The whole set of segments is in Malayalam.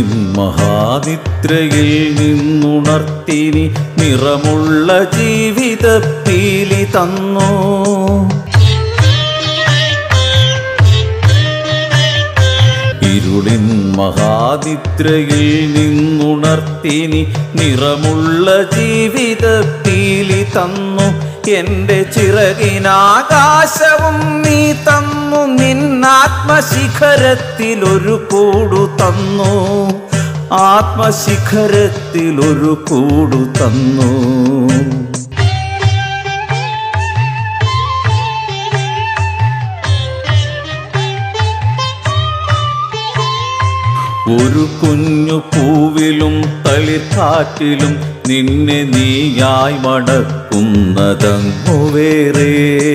ഇരുളിൻ മഹാനിദ്രയിൽ നിന്നുണർത്തിനി നിറമുള്ള ജീവിത പീലി തന്നു. ഇരുളിൻ മഹാനിദ്രയിൽ നിന്നുണർത്തിനി നിറമുള്ള ജീവിത പീലി തന്നു. എന്റെ ചിറകിനാകാശവും നീ തന്നു, നിന്നാത്മശിഖരത്തിലൊരു കൂടു തന്നു, ആത്മശിഖരത്തിലൊരു കൂടു തന്നു. ഒരു കുഞ്ഞു പൂവിലും തളിർക്കാറ്റിലും നിന്നെ നീയായി മടക്കുന്നതങ്ങു വേറെ.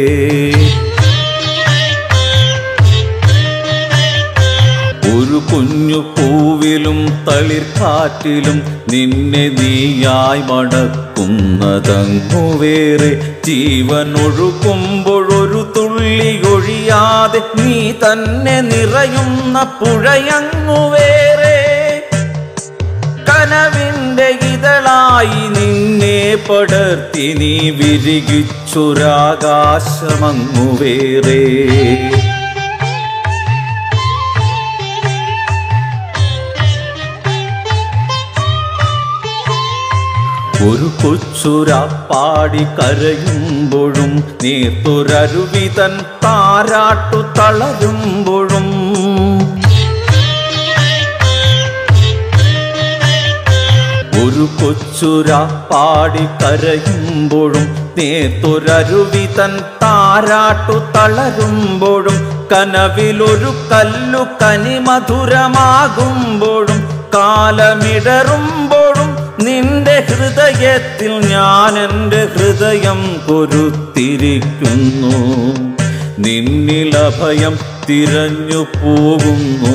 ഒരു കുഞ്ഞു പൂവിലും തളിർക്കാറ്റിലും നിന്നെ നീയായി മടക്കുന്നതങ്ങു വേറെ. ജീവൻ ഒഴുകുമ്പോഴൊരു തുള്ളി ഒഴിയാതെ നീ തന്നെ നിറയുന്ന പുഴയങ്ങു വേറെ. കനവിന്റെ ഇതളായി നിന്നെ പടർത്തി നീ വിരികിച്ചൊരാകാശമങ്ങു വേറെ. ഒരു കൊച്ചുരാപ്പാടി കരയുമ്പോഴും നീർത്തൊരരുവിതൻ താരാട്ടു തളരുമ്പോഴും ഒരു കൊച്ചുരാപ്പാടി കരയുമ്പോഴും നേർത്തൊരരുവിതൻ താരാട്ടു തളരുമ്പോഴും കനവിലൊരു കല്ലു കനിമധുരമാകുമ്പോഴും കാലമിടറുമ്പോഴും നിന്റെ ഹൃദയത്തിൽ ഞാൻ എൻ്റെ ഹൃദയം കൊരുത്തിരിക്കുന്നു. നിന്നിലഭയം തിരഞ്ഞു പോകുന്നു.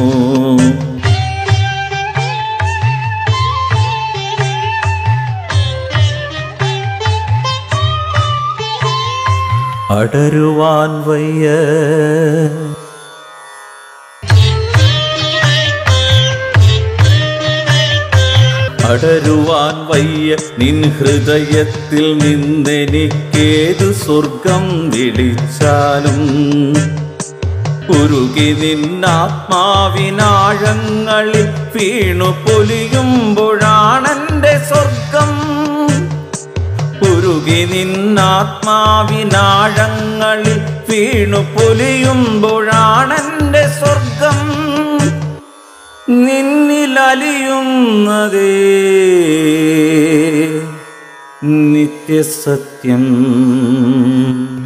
അടരുവാൻ വയ്യ, അടരുവാൻ വയ്യ നിൻ ഹൃദയത്തിൽ നിന്നെനിക്കേതു സ്വർഗം വിളിച്ചാലും. ഉരുകി നിന്നാത്മാവിനാഴങ്ങളിൽ വീണു പൊലിയുമ്പോഴാണെൻ്റെ സ്വർഗം. ഉരുകി നിന്നാത്മാവിനാഴങ്ങളിൽ വീണു പൊലിയുമ്പോഴാണെൻ്റെ സ്വർഗം. നിന്നിലലിയുന്നതേ നിത്യസത്യം.